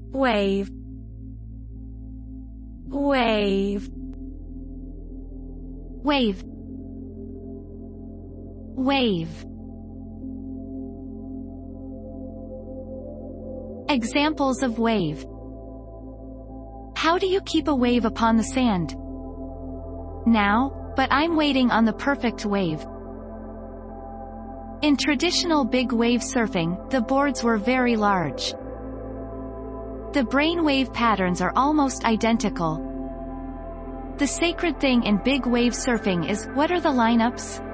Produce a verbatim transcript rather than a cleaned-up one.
wave, wave, wave, wave. Examples of wave. How do you keep a wave upon the sand? Now, but I'm waiting on the perfect wave. In traditional big wave surfing, the boards were very large. The brainwave patterns are almost identical. The sacred thing in big wave surfing is, what are the lineups?